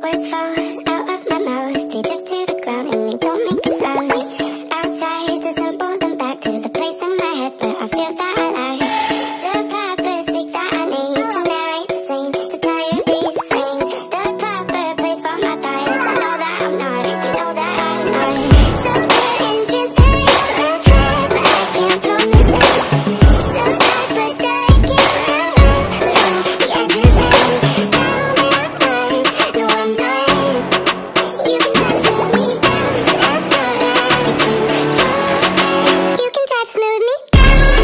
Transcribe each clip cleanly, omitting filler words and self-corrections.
words fall out of my mouth. They drift to the ground and they don't make a sound. I'll try to symbol them back to the place in my head where I feel that I lie. The proper speak that I need to narrate the scene, to tell you these things. The proper place for my thoughts. I know that I'm not, you know that I'm not. So good and transparent, I'll try, but I can't promise it. So bad, but I can't lose the edges and down and I'm not. No, I'm not. You can try to slow me down, but I'm not ready to fall. You can try to smooth me down.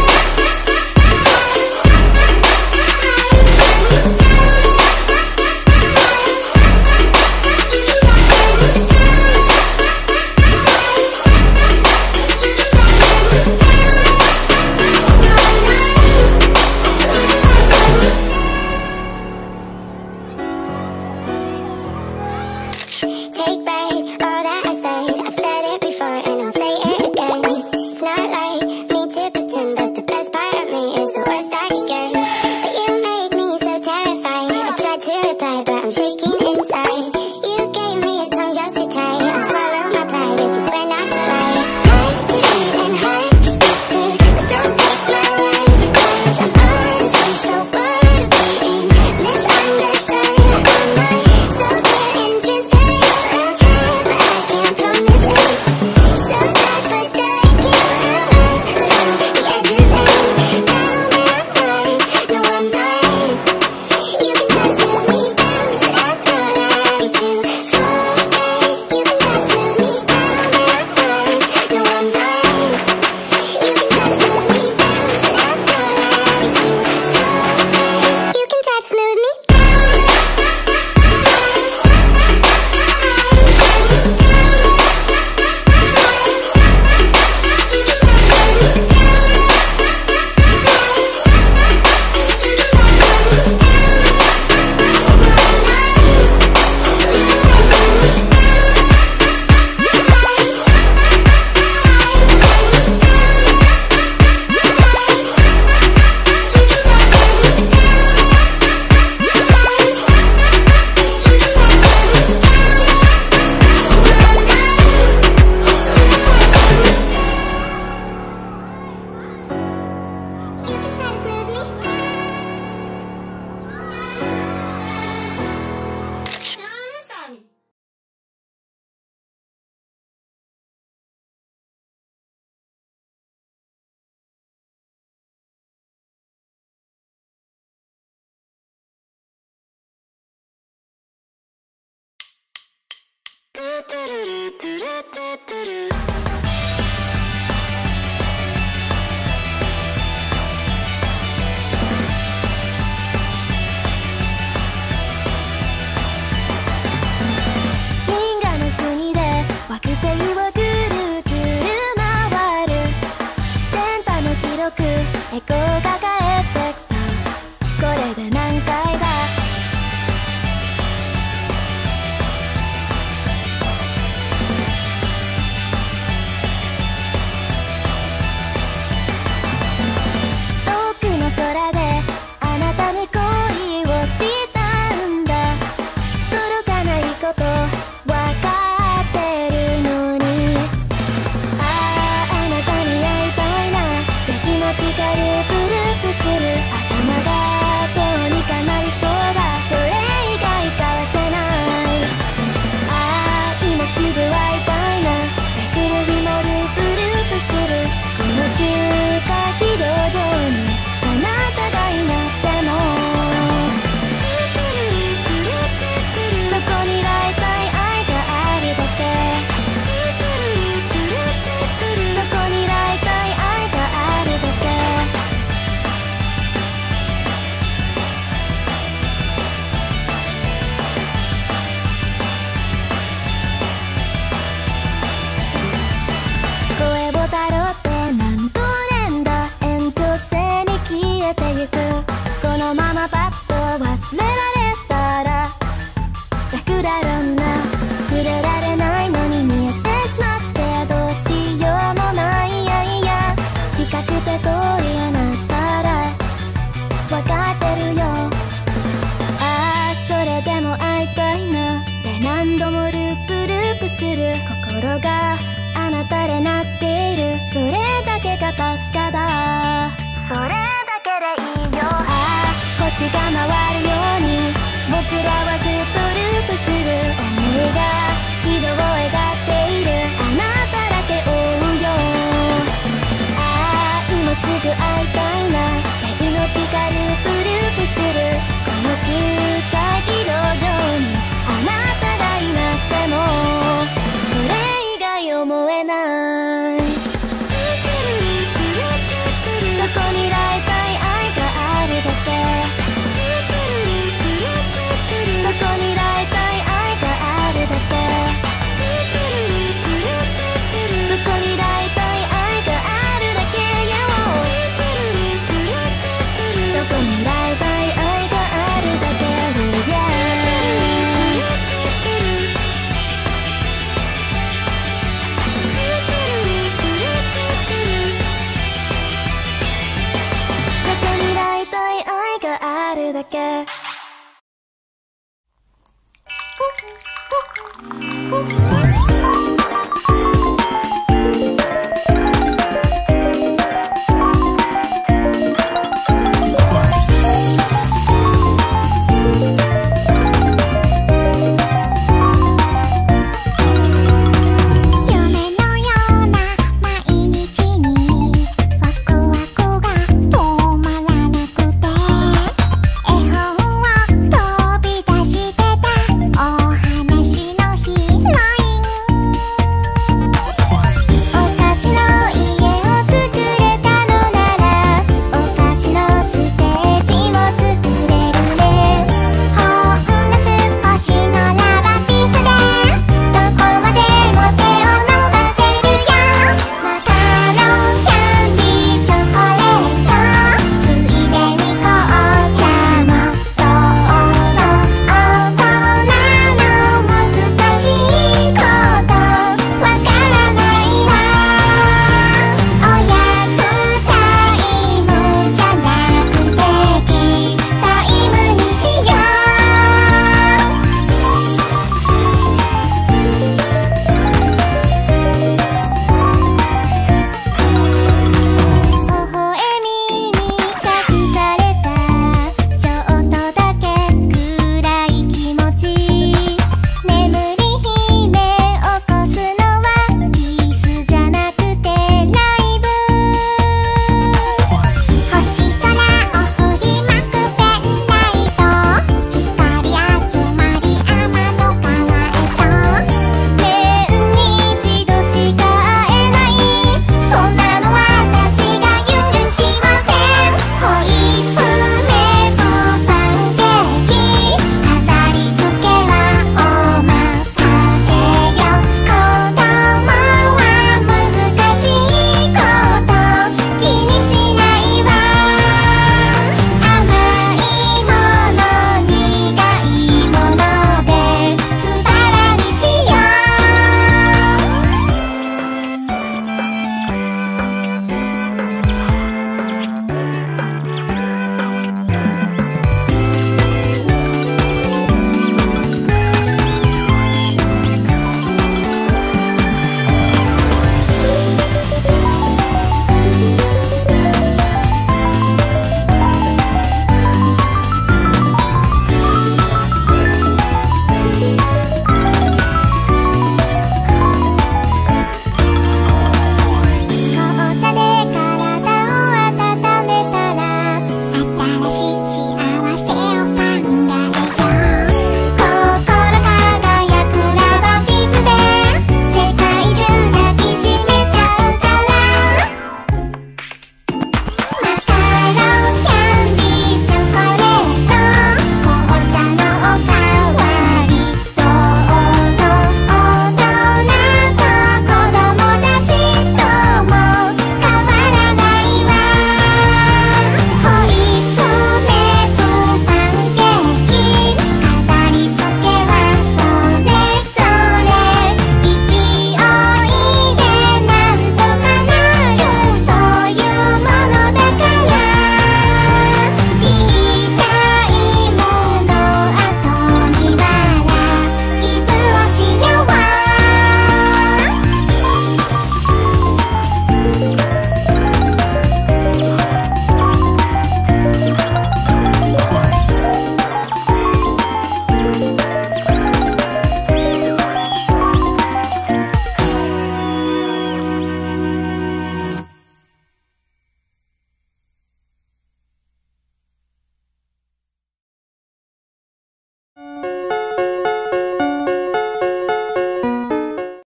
Take back all that I said. I've said it before and I'll say it again. It's not like me to pretend, but the best part of me is the worst I can get. But you make me so terrified. I tried to reply, but I'm shaking inside. You gave me a tongue just to tie. I'll swallow my pride if you swear not to lie. Hard to read and hard to speak to, but don't take my word, 'cause I'm honestly so bored of being misunderstood. I'm not so good and transparent. I'll try, but I can't promise it. So bad, but I can't lose the edges and down and I'm not. No, I'm not. You can try to slow me down, but I'm not ready to fall back. You can try to slow me down, but I'm not. No, I'm not. You can try to slow me down, but I'm not ready to fall back. You can try to smooth me down. 銀河の国で惑星をぐるぐる回る電波の記録エコーが返ってきた。これで何回だ。遠くの空であなたに恋をしたんだ。届かないことわかってるのに、あああなたに会いたいなって気持ちがループル垂れなっている、それだけが確かだ。それだけでいいよ。ああ、星が回るように僕らはずっ